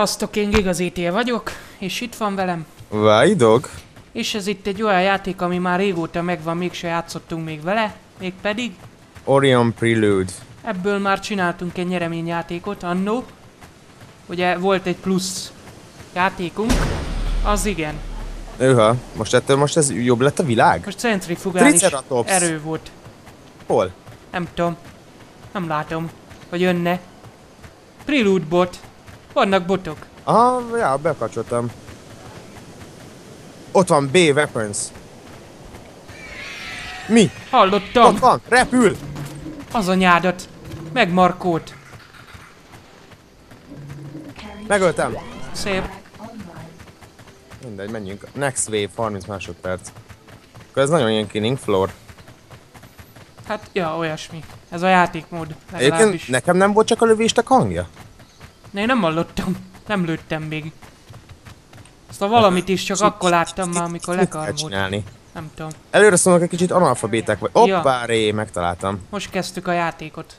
Szevasztok, én GigaZTL vagyok, és itt van velem. Vájdog. És ez itt egy olyan játék, ami már régóta megvan, mégse játszottunk még vele, mégpedig... Orion Prelude. Ebből már csináltunk egy nyereményjátékot annó. Ugye volt egy plusz játékunk, az igen. Őha, most ez jobb lett a világ? Most centrifugális Triceratops. erő volt. Hol? Nem tudom. Nem látom, hogy jönne. Prelude bot. Vannak botok. Aha, ja, bekapcsoltam. Ott van B weapons. Mi? Hallottam. Ott van, repül! Az anyádat. Meg Markót. Megöltem. Szép. Mindegy, menjünk. Next wave, 30 másodperc. Akkor ez nagyon ilyen killing floor. Hát, ja, olyasmi. Ez a játékmód. Egyébként Legalábbis. nekem nem volt csak a lövéstek hangja? Én nem hallottam. Nem lőttem még. Azt a valamit is csak akkor láttam már, amikor Mit kell lekarmolt. csinálni? Nem tudom. Előre szólnak, egy kicsit analfabéták vagy. Ja. Hoppá, ré, megtaláltam. Most kezdtük a játékot.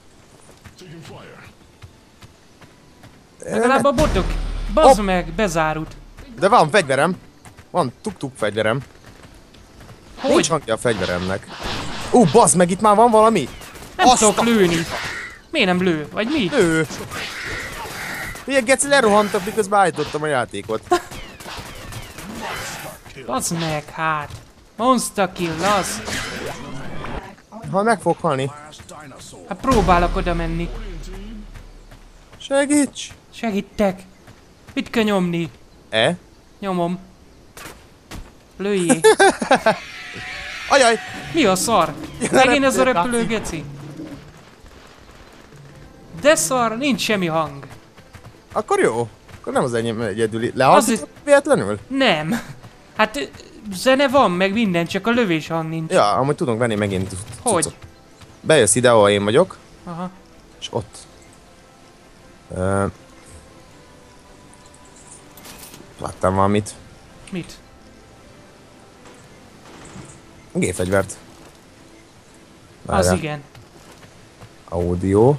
Legalább a botok. Bazd meg, bezárult. De van fegyverem. Van tuk-tuk fegyverem. Nincs Hogy? hangja a fegyveremnek. Bazd meg, itt már van valami? Nem Azt tudok a- lőni. Miért nem lő? Vagy mi? Ő. Ilyen geci lerohantak, miközben állítottam a játékot. Bazd meg, hát. Monster kill, az. Ha meg fog halni. Hát próbálok oda menni. Segíts! Segítek. Mit kell nyomni? E? Nyomom. Lőjé. Ajaj! Mi a szar? Megint ez a repülő geci? De szar, nincs semmi hang. Akkor jó. Akkor nem az enyém egyedüli. Lehalszított véletlenül? Nem. Hát zene van, meg minden, csak a lövés hang nincs. Ja, amúgy tudunk venni megint Hogy? cuccot. Bejössz ide, ahol én vagyok, Aha. és ott. Láttam valamit. Mit? Gépfegyvert. Az Várjál. igen. Audio.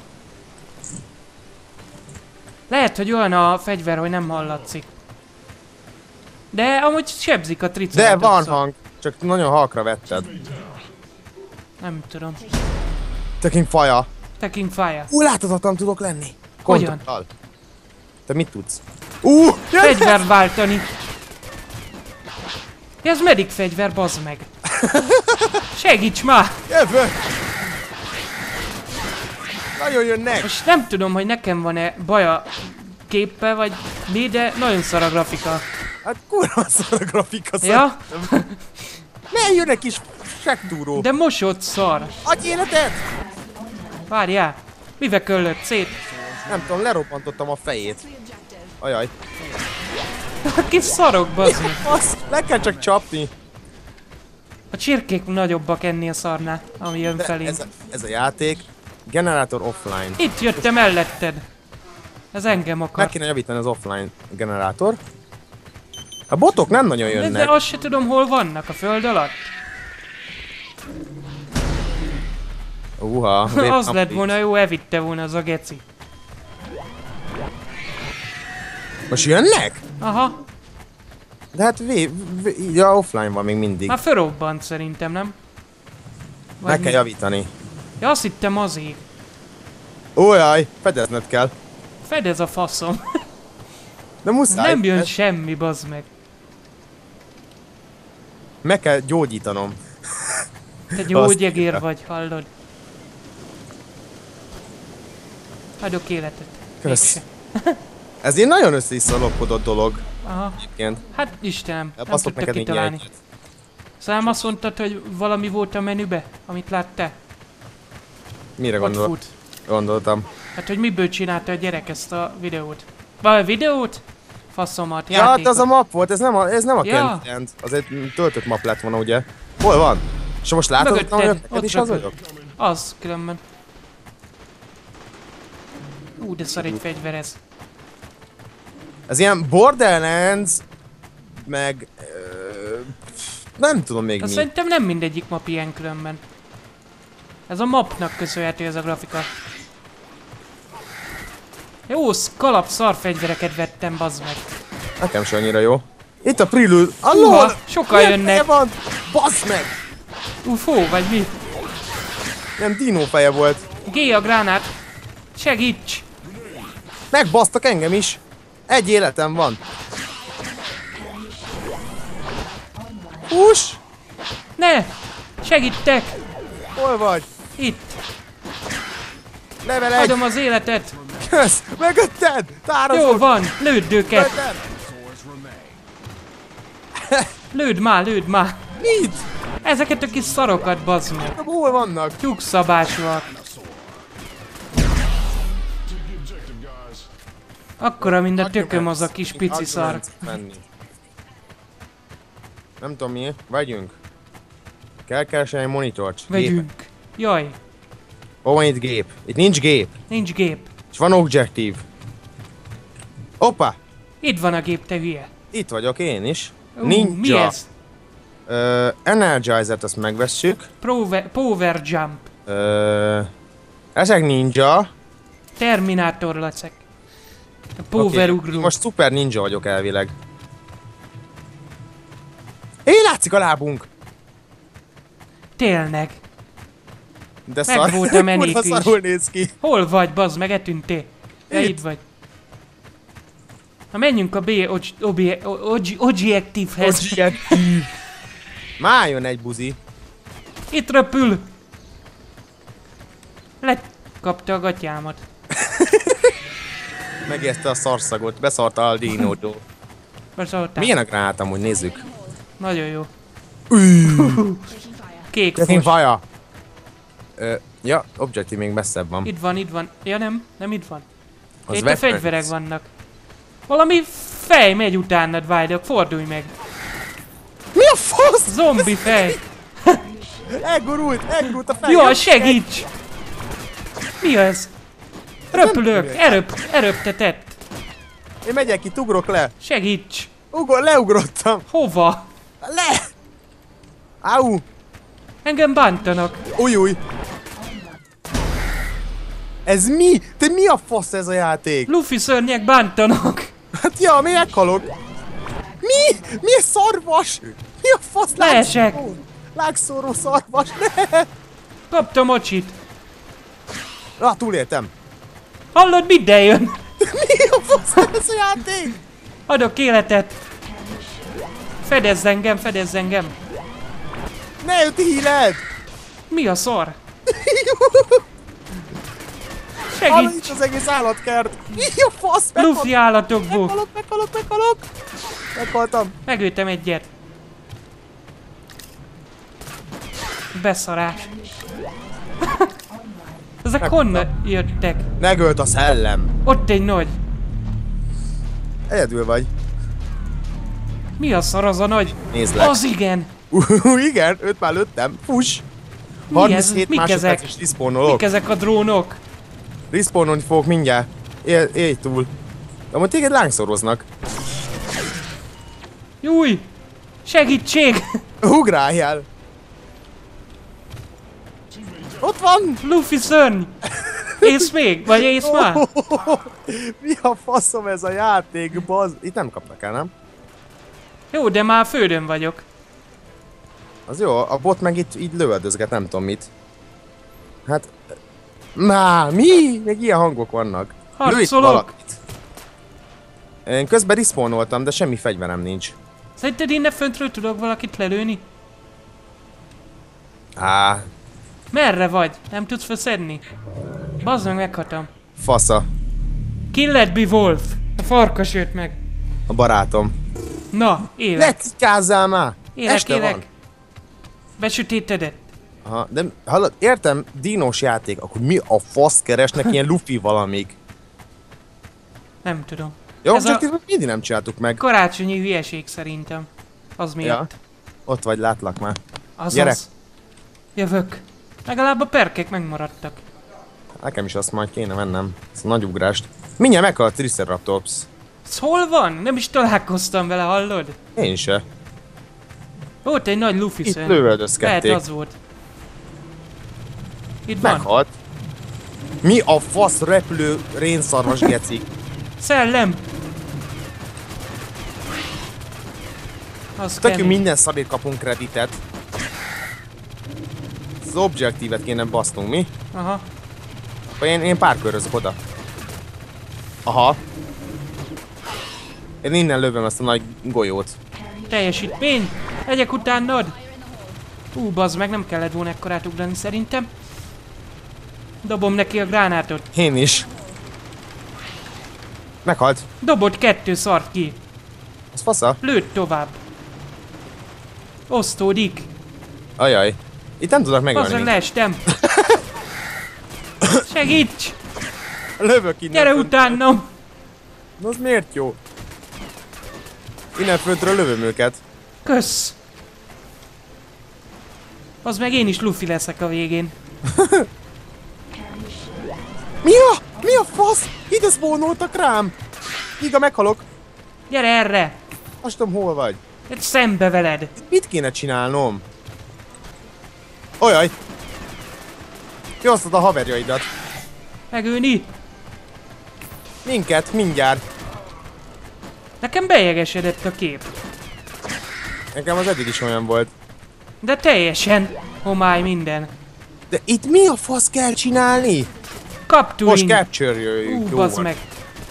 Lehet, hogy olyan a fegyver, hogy nem hallatszik. De amúgy sebzik a De triceratops. van hang, csak nagyon halkra vetted. Nem tudom. Taking fire. Taking fire. Láthatatlan tudok lenni. Hogyan? Kontroll. Te mit tudsz? Jaj! Fegyvert váltani. Ez medic fegyver, bazd meg. Segíts már! Jövök! Nagyon jönnek! Most nem tudom, hogy nekem van-e baj a képpel, vagy mi, de nagyon szar a grafika. Hát kurva szar a grafika. Ja? Ne jönnek is segdúró! De mosott szar. Adj életet! Várjál. Mivel köllött szét? Nem tudom, lerobbantottam a fejét. Ajaj. A kis szarok, bazd meg. Azt le kell csak csapni. A csirkék nagyobbak ennél szarnál, ami jön De felé. ez a játék. Generátor offline. Itt jöttem melletted. Ez engem Meg akar. kéne javítani az offline generátor. A botok nem nagyon De jönnek. azt se tudom, hol vannak a föld alatt. Az lett volna jó, elvitte volna az a geci. Most jönnek? Aha, De hát ja, offline van még mindig. már felrobbant szerintem, nem? Vagy Meg kell mi? javítani. Ja, azt hittem azért. Ójaj, fedezned kell. Fedez a faszom. De muszáj. Nem jön ezt semmi, bazd meg. Meg kell gyógyítanom. Te gyógyegér vagy, hallod? Adok életet. Kösz. Mégse. Ez egy nagyon össze-visszalopodott dolog. Aha. Egyébként. Hát Istenem, nem Baszok tudtak neked kitalálni. mindjárt. Szóval nem azt mondtad, hogy valami volt a menübe, amit láttál? Mire Ott fut. gondoltam? Hát, hogy miből csinálta a gyerek ezt a videót? Vagy videót? Faszomat, Ja, hát játékot. az a map volt, ez nem a Ja. Content. Az egy töltött map lett volna, ugye? Hol van? És most látod, hogy Mögötted, neked ott is az röpöd. vagyok? Az, különben. De szar egy fegyver ez. Ez ilyen Borderlands, meg... nem tudom még Azt mi. szerintem nem mindegyik map ilyen különben. Ez a mapnak köszönhető ez a grafika. Jó, kalap szarfegyvereket vettem, bazd meg. Nekem sem annyira jó. Itt a Prelude. A Húha, LOL! sokan Milyen jönnek. feje van? Bassz meg! UFO, vagy mi? Nem dino feje volt. G a gránát. Segíts! Megbasztak engem is. Egy életem van. Hús! Ne! Segítek! Hol vagy? Itt! Level 1. Adom az életet! Kösz! Megötted! Tározod! Jó van! Lőd őket! Megötted! Lőd már, lőd már! Mit? Ezeket a kis szarokat, bazd meg! Hol vannak? Tyúkszabásúak! Akkora, mint a tököm az a kis pici szar. Nem tudom mi, vegyünk. Kell keresni egy monitort. Vegyünk. Jaj, Hol van itt gép? Itt nincs gép. nincs gép. És van objektív. Hoppá! Itt van a gép, te hülye. Itt vagyok én is. Mi Ninja. ez? Energizer-t azt megvesszük. Power Jump. Ezek ninja. Terminátor leszek. A Power ugró. Most szuper ninja vagyok elvileg. Látszik a lábunk! Tényleg. De Meg voltam ennél kurva is. szarul néz ki. Hol vagy, bazd meg, etűntél? Ja, Itt. itt vagy. Na menjünk a objektív-hez. Objektív. Már jön egy buzi. Itt röpül. Lekapta a gatyámat. Megérte a szarszagot, beszarta a dinótól. Beszóltál. Milyen a gránát amúgy, nézzük. Nagyon jó. Kék Getting fos. fire! Ja, objektív még messzebb van. Itt van, itt van. Ja nem, nem itt van. Az Itt a weapons. fegyverek vannak. Valami fej megy utánad, Vájdok, fordulj meg. Mi a fasz? Zombi fej. Elgurult a fej. Jó, segíts! Mi ez? Röpülök, erőptetett. Én megyek itt, ugrok le. Segíts! Leugrottam. Hova? Le! Au! Engem bántanak. Új. Ez mi? Te mi a fasz ez a játék? Luffy szörnyek bántanak. Hát ja, mi meghalok. Mi? Mi a szarvas? Mi a fasz? Leesek. Lágszóró szarvas, ne! Kaptam ocsit. Túléltem. Hallod, minden jön? Mi a fasz ez a játék? Adok életet. Fedezz engem, fedezz engem. Ne jött híled! Mi a szar? Hallod Segíts! itt az egész állatkert. Mi a fasz? Luffy állatokból. Meghalok. Meghaltam. Megöltem egyet. Beszarás. Ezek honnan jöttek? Megölt a szellem. Ott egy nagy. Egyedül vagy. Mi a szar az a nagy? Nézlek. Az igen. Igen, őt már lőttem. Fuss. Mi 37 ez? Mik másodperc ezek? és respawnolok. Mik ezek a drónok? Respawnolni fogok mindjárt. Élj túl. De amúgy téged lángszoroznak. Júj! Segítség! Ugráljál! Ott van! Luffy szörny! Ész még? Vagy ész már? Mi a faszom ez a játék, bazd? Itt nem kapnak el, nem? Jó, de már földön vagyok. Az jó, a bot meg itt így lövöldözget, nem tudom mit. Hát... Mi? Még ilyen hangok vannak. Lőj itt Harcolok! valakit. Én közben respawnoltam, de semmi fegyverem nincs. Szerinted innen föntről tudok valakit lelőni? Merre vagy? Nem tudsz feszedni? Bazd meg, meghatom. Fasza. Killed be Wolf! A farkas jött meg. A barátom. Na, élek. Ne cikázzál már! Este Élek. van. Besütétedett. Aha, de hallod, értem, dinós játék, akkor mi a fasz keresnek ilyen Luffy valamik? Nem tudom. Jó, Ez a- objektívet mindig nem csináltuk meg. Karácsonyi hülyeség szerintem. Az miatt. Ja. Ott vagy, látlak már. Azaz. Gyere. Jövök. Legalább a perkek megmaradtak. Nekem is azt majd kéne mennem. Ezt a nagy ugrást. Mindjárt meghalt Triceratops. Ez hol van? Nem is találkoztam vele, hallod? Én se. Volt egy nagy Luffy Itt szörny. lövöldözkedték. Lehet az volt. Itt van. Meghalt. Mi a fasz repülő rénszarvas gecik? Szellem! Az Tök kemény. minden szarért kapunk kreditet. Az objektívet kéne basznunk, mi? Aha. Vagy én párkörözök oda. Aha. Én innen lövöm ezt a nagy golyót. Teljesítmény! Legyek utánad! Bazd meg, nem kellett volna ekkorát ugrani szerintem. Dobom neki a gránátot. Én is. Meghalt. Dobott 2, szart ki. Az fasza? Lőtt tovább. Osztódik. Ajaj. Itt nem tudok Bazd meg, megölni. leestem. Segíts! Lövök innen. Gyere fönt. utánam! Na, az miért jó? Innen föntről lövöm őket. Kösz! Az meg én is Luffy leszek a végén. Mi a fasz? Ide spawnoltak rám! Iga, meghalok. Gyere erre! Azt tudom, hol vagy. Egy szembe veled! Mit kéne csinálnom? Ajaj! Kiosztod a haverjaidat. Megölni! Minket, mindjárt. Nekem bejegesedett a kép. Nekem az eddig is olyan volt. De teljesen homály minden. De itt mi a fasz kell csinálni? Capturing! Most capture-jöjjük. Jó Bazd van. meg!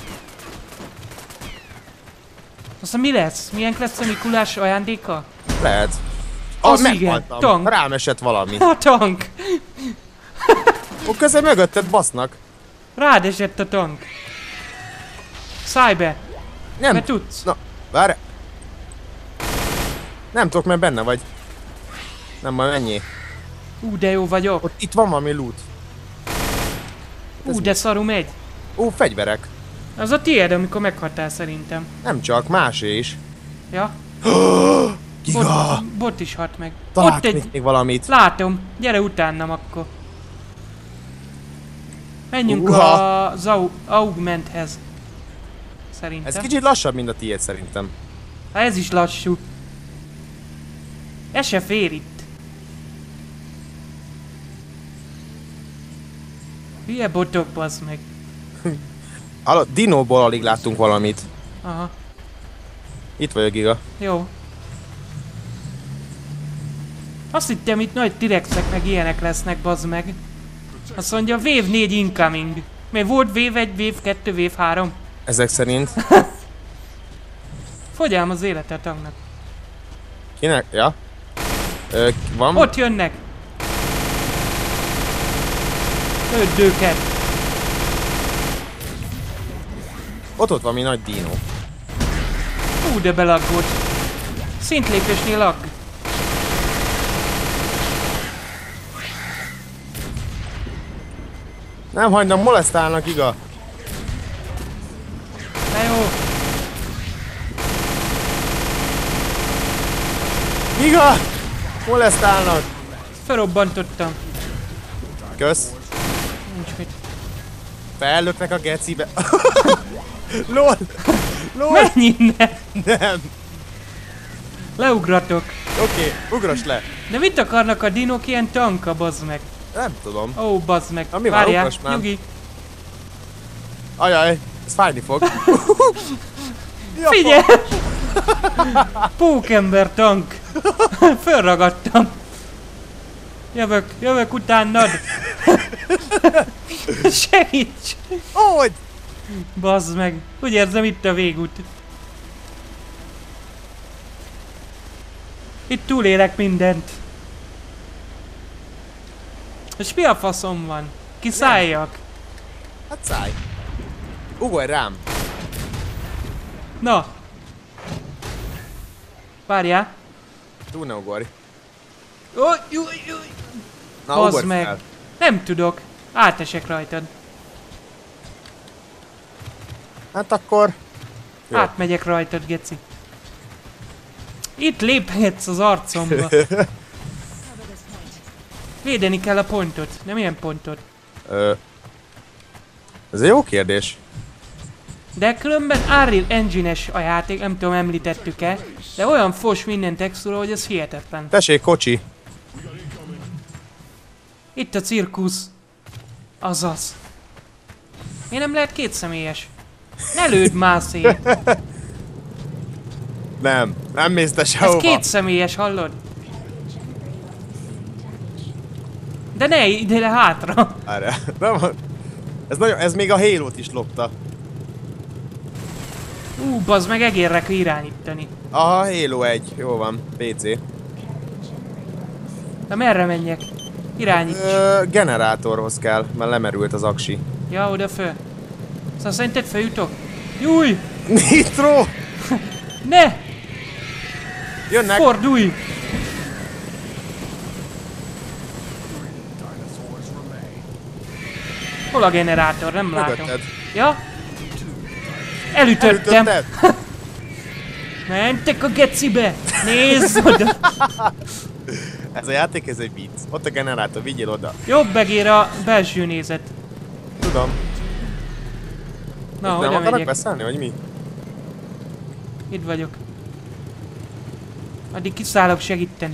Aztán mi lesz? Milyen lesz a Mikulás ajándéka? Lehet. Az igen, meghaltam. tank. Rám esett valami. A tank! Ó, közben mögötted basznak. Rád esett a tank. Szállj be! Nem. Mert tudsz. Na, várj. Nem tudok, mert benne vagy. Nem, majd ennyi. De jó vagyok. Ott itt van valami loot. De szarú megy. Fegyverek. Az a tiéd, amikor meghaltál szerintem. Nem csak, másé is. Ja? Giga! Bot is halt meg. Ott Találtam egy... itt még valamit. Látom. Gyere utánam akkor. Menjünk Uha. az augmenthez. Szerintem. Ez kicsit lassabb, mint a tiéd szerintem. Hát ez is lassú. Ez se fér itt. Hülye botok, bazd meg. Hallod, dinóból alig láttunk valamit. Aha, Itt vagyok, Giga. jó. Azt hittem itt nagy T-rexek meg ilyenek lesznek, bazd meg. Azt mondja, Wave 4 incoming. Mert volt Wave 1, Wave 2, Wave 3. Ezek szerint. Fogyám az életet annak. Kinek? Ja. Van? Ott jönnek. Lőd őket. Ott valami nagy dino. De belaggolt. Szintlépésnél lag. Nem hagynam, molesztálnak, Giga. Na jó. Giga! Molesztálnak! Felrobbantottam. Kösz. Nincs mit. Fellöknek a gecibe. LOL! LOL! Menj innen! Nem! Leugratok. Oké, ugrass le. De mit akarnak a dinók ilyen tanka, bazd meg? Nem tudom. Ó, bazd meg. Na, mi van? Várjál, Ugrass már. nyugi. Ajaj, ez fájni fog. Ja, Figyelj! Pókember tank. Fölragadtam. Jövök utánad. Segíts! Hogy? Bazd meg. Úgy érzem, itt a végút. Itt túlélek mindent. És mi a faszom van? Kiszálljak? Hát szállj. Ugorj rám. Na. Várjál. Túl ne ugorj. Új. Na, Bazd ugorj meg. fel. Nem tudok. Átesek rajtad. Hát akkor... Jó. Átmegyek rajtad, geci. Itt léphetsz az arcomba. Védeni kell a pontot. Nem ilyen pontot. Ez egy jó kérdés. De különben Unreal Engine-es a játék, nem tudom, említettük-e. De olyan fos minden textúra, hogy ez hihetetlen. Tessék, kocsi. Itt a cirkusz. Azaz. Miért nem lehet kétszemélyes? Ne lőd már szét! Nem mész te Ez sehova. kétszemélyes, hallod? De ne ide le hátra! Várjál. Ez még a Halo-t is lopta. Bazd meg, egérre kell irányítani. Aha, Halo 1. Jó van. PC. De merre menjek? Irányíts. Generátorhoz kell, mert lemerült az aksi. Ja, oda föl. Szóval szerinted feljutok? Júj! Nitro! Ne! Jönnek! Fordulj! Hol a generátor? Nem látom. Mögötted. Ja? Elütöttem! Elütötted? Mentek a gecibe! Nézz oda! Ez a játék, ez egy vicc. Ott a generátor, vigyél oda. Jobb egér a belső nézet. Tudom. Na, Nem oda akarnak megyek. beszélni, vagy mi? Itt vagyok. Addig kiszállok segíteni.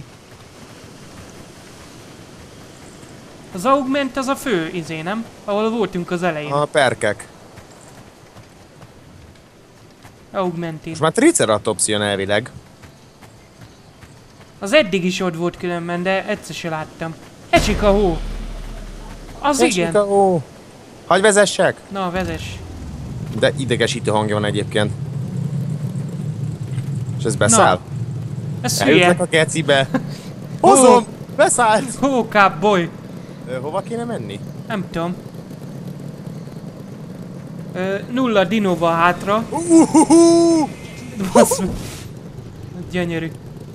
Az augment az a fő izé, nem? Ahol voltunk az elején. A perkek. Augmentin. Most már Triceratops jön elvileg. Az eddig is ott volt különben, de egyszer se láttam. Esik a hó. Az igen. Ó. Hagy vezessek? Na, vezess. De idegesítő hangja van egyébként. És ez beszáll? Ez Eljutok hülye. a gecibe. Hozom! Beszállt! Hókább boly. Hova kéne menni? Nem tudom. Nulla dinóval hátra. Basz meg. Gyönyörű.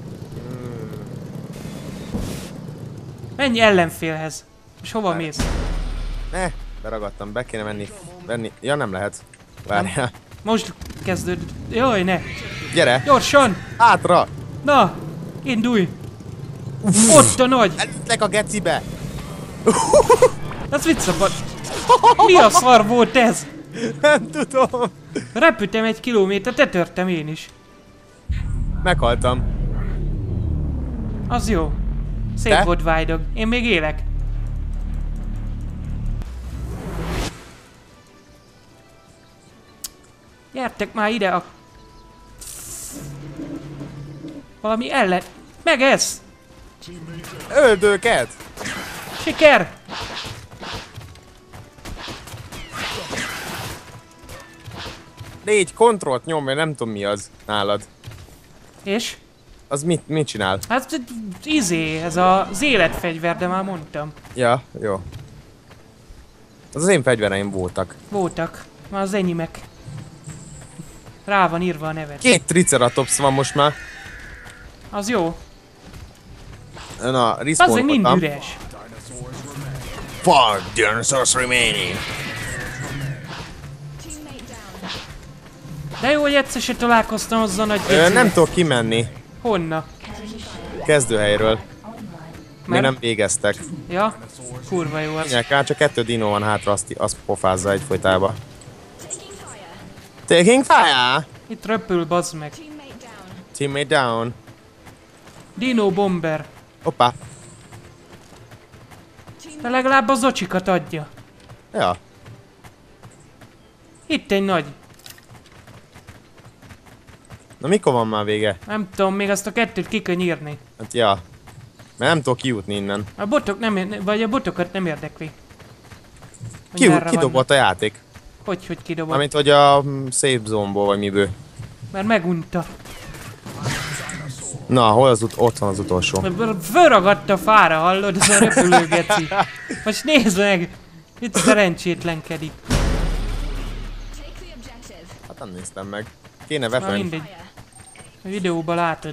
Menj ellenfélhez. És hova mész? Ne, beragadtam, be kéne venni. Ja, nem lehet. Várjál. Most kezdőd. Jaj, ne. Gyere! Gyorsan! Hátra! Na! Indulj! Ott a nagy! Elütlek a gecibe! Ez viccabad. Mi a szar volt ez? Nem tudom. Repültem 1 kilométert, tetörtem én is. Meghaltam. Az jó. Szép Te? volt Vájdog. Én még élek. Gyertek már ide a... Valami ellen... Meg ez! Öld őket! Siker! Légy, kontrollt nyom, mert nem tudom mi az nálad. És? Az mit csinál? Hát izé, ez az életfegyver, de már mondtam. Ja, jó. Az én fegyvereim voltak. Voltak. Már az enyémek. Rá van írva a neved. 2 Triceratops van most már. Az jó. Na, Az meg mind respawnoltam. üres. 5 dinosaurs remaining. De jó, hogy egyszer se találkoztam azzal nagy gecivel. Nem tudok kimenni. Honna? Kezdőhelyről. Még Mert- nem végeztek. Ja? Kurva jó az. Nyilván csak 2 dino van hátra, azt pofázza egyfolytában. Taking fire! Itt röpül, bazd meg. Teammate down. Dino Bomber. Hoppá. De legalább az ocsikat adja. Ja. Itt egy nagy. Na mikor van már vége? Nem tudom, még azt a 2-t ki kell nyírni. Hát ja. Mert nem tudok kijutni innen. A botok nem, vagy a botokat nem érdekli. Hogy merre vannak. Kidobott a játék. Hogy kidobott? Mármint hogy a safe zone-ból vagy miből. Mert megunta. Na, hol az ott van az utolsó. Fölragadt a fára, hallod? Ez a repülő geci. Most nézd meg! Itt szerencsétlenkedik. Hát nem néztem meg. Kéne Na weapon. mindegy. A videóban látod.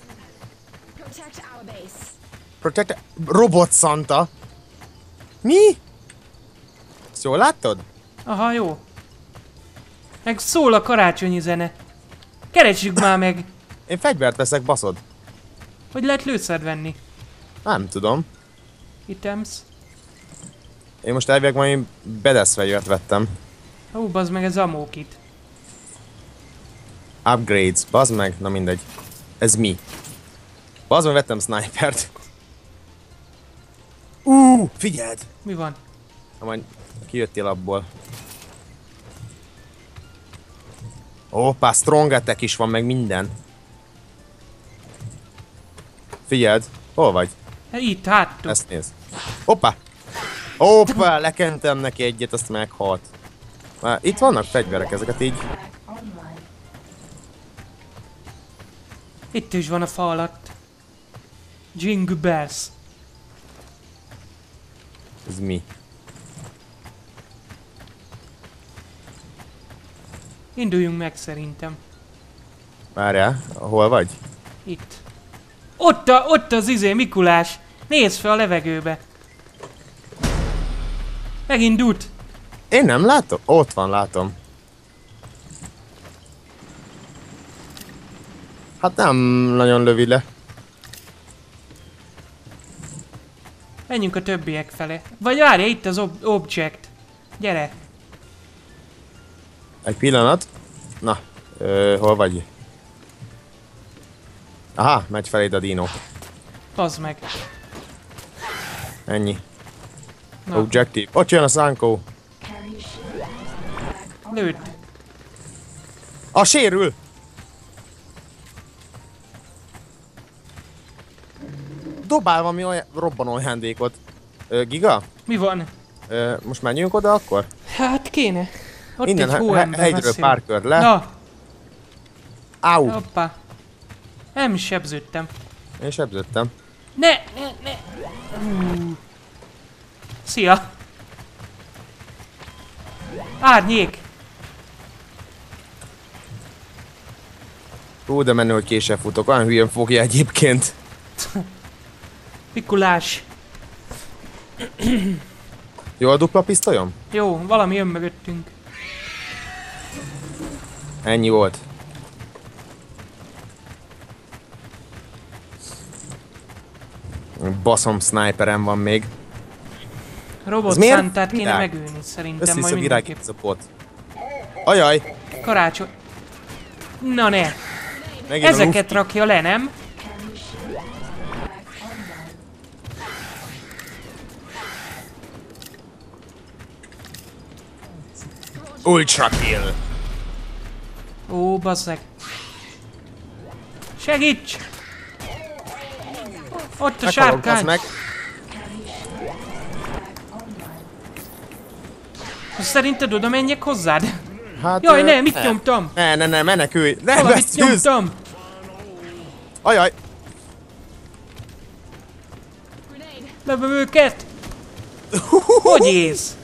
Protect... Robot Santa. Mi? Ezt jól láttad? Aha, jó. Meg szól a karácsonyi zene. Keressük már meg, Én fegyvert veszek, baszod. hogy lehet lőszert venni. Nem tudom. Items. Én most elvileg valami bedesz fegyvert vettem. Ó, bazd meg, ez amókit. Upgrades. Bazd meg, na mindegy. Ez mi? Bazd meg, vettem snipert. Figyeld! Mi van? Ha majd kijöttél abból. Hoppá, strong attack is van, meg minden. Figyeld, hol vagy? Itt, háttuk. Ezt nézd. Hoppá! Hoppá, lekentem neki egyet, azt meghalt. Már itt vannak fegyverek, ezeket így... Itt is van a fa alatt. Jingle bells. Ez mi? Induljunk meg szerintem. Várjál, hol vagy? Itt. Ott az Mikulás. Nézd fel a levegőbe. Megindult. Én nem látom? Ott van, látom. Hát nem nagyon lövi le. Menjünk a többiek fele. Vagy várja, itt az object. Gyere. Egy pillanat. Na, hol vagy? Aha, megy feléd a dino. Bazd meg. Ennyi. Na, Objective. Ott jön a szánkó. lőtt. A sérül! Dobál valami olyan robbanó ajándékot. Giga? Mi van? Most menjünk oda akkor? Hát kéne. Ott Innen egy hóember hegyről messzire. pár kör le. Na, Au! hoppá. Nem sebződtem. Én sebződtem. Ne. Szia. Árnyék. Hú, de menő, hogy késsel futok. Olyan hülyén fogja egyébként. Mikulás. Jó a dupla pisztolyom? Jó, valami jön mögöttünk. Ennyi volt. Baszom sniperem van még. Robot Ez miért Santát kéne virág? megölni szerintem majd Össze virág mindenképp. ez a bot. Ajaj! Karácsony. Na ne. Megint Ezeket rakja le, nem? Ultra kill! Ó, bazzeg. Segíts! Ott a Meghalok, sárkány. bazd meg! Szerinted oda menjek hozzád? Hát, Jaj, ne, mit nyomtam? Ne, menekülj! Ne, Valamit vesztőz! nyomtam. Ajaj! Lövöm őket. Hogy ész?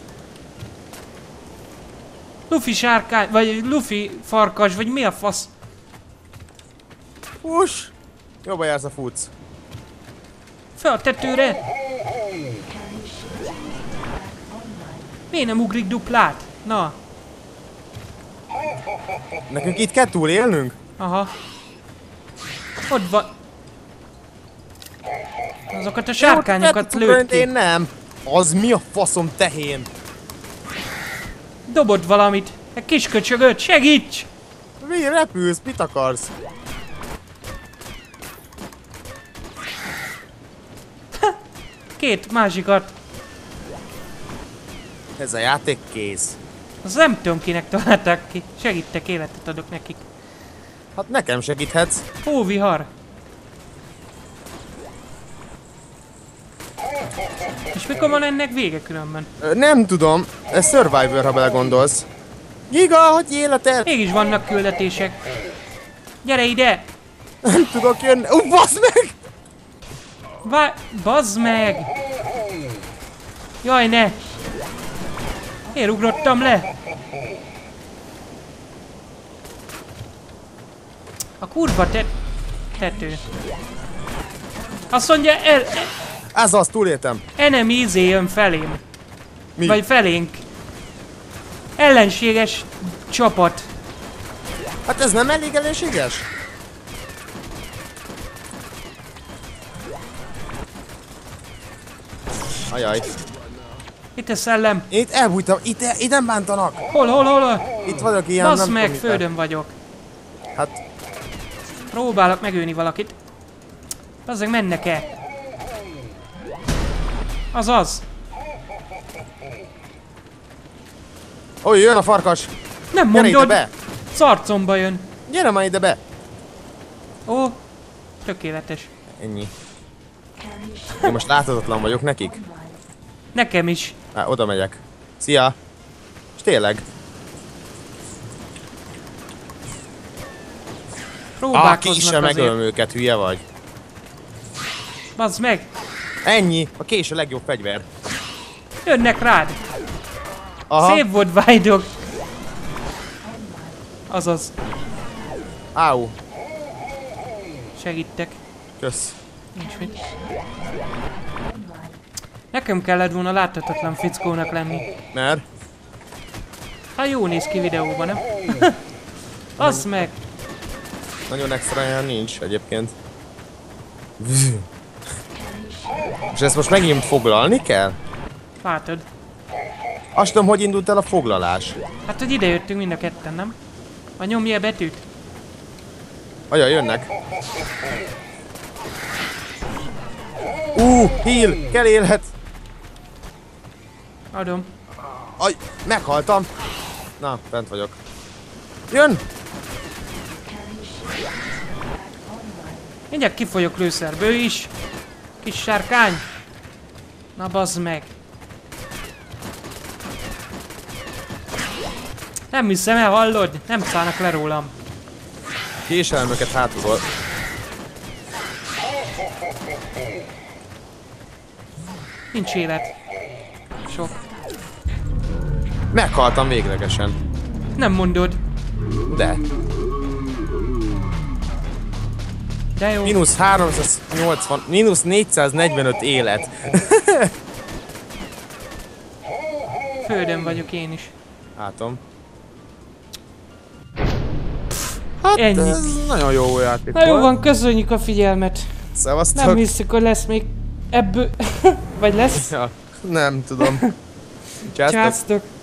Luffy sárkány, vagy Luffy farkas, vagy mi a fasz? Hús! Jobban jársz a futsz. Fel a tetőre! Miért nem ugrik duplát? Na, Nekünk itt kell túlélnünk? aha. Ott van. Azokat a sárkányokat lőtt Én ki. nem. Az mi a faszom tehén? Dobott valamit. Egy kis köcsögöt, segíts! Mi repülsz? Mit akarsz? Két másikat. Ez a játék kész. Az nem tudom kinek találták ki. Segítek, életet adok nekik. Hát nekem segíthetsz. Hóvihar. És mikor van ennek vége különben? Nem tudom. Ez Survivor, ha belegondolsz. Giga, hogy életed? Mégis vannak küldetések. Gyere ide! Nem tudok jönni. Bassz meg! Bazd meg! Jaj, ne! Én ugrottam le! A kurva tető. Azt mondja, Ez az, túléltem. enemy izé jön felém. Mi? Vagy felénk. Ellenséges csapat. Hát ez nem elég ellenséges? Ajaj. Itt a szellem. Itt elbújtam. Itt nem bántanak. Hol? Itt vagyok ilyen, Basz nem meg, tudom, mit földön vagyok. Hát, Próbálok megölni valakit. Bazzeg, mennek-e? Azaz. ó, jön a farkas. Nem Gyere ide mondod. be. Szarcomba jön. Gyere már ide be! Ó, tökéletes. Ennyi. Én most láthatatlan vagyok nekik? Nekem is. Oda megyek. Szia! És tényleg? Ki Próbálkoznak sem azért. megölöm őket, hülye vagy. Bazd meg. Ennyi! A kés a legjobb fegyver. Jönnek rád. Aha. Szép volt, Vájdog. Azaz. Áú. Segítek. Kösz. Nincs mit. Nekem kellett volna láthatatlan fickónak lenni. Mert? Hát jó néz ki videóban, nem? Az meg. Nagyon extra ilyen nincs egyébként. És ezt most megint foglalni kell? Látod. Azt tudom, hogy indult el a foglalás. Hát, hogy ide jöttünk mind a ketten, nem? A nyomja a betűt. Ajaj, jönnek. Heal! Kell élet! Adom. Aj, meghaltam! Na, bent vagyok. Jön! Mindjárt kifolyok lőszerből is. Kis sárkány. Na bazd meg. Nem hiszem el, hallod? Nem szállnak le rólam. Késelem őket hátulról. Nincs élet. Sok. Meghaltam véglegesen. Nem mondod. De. De jó. Mínusz 380, mínusz 445 élet. Földön vagyok én is. Látom. Hát Ennyi. ez nagyon jó játék Na jó volt. van, köszönjük a figyelmet. Szevasztok. Nem hiszük, hogy lesz még ebből... Vagy lesz? Ja, nem tudom. Császtok. Császtok.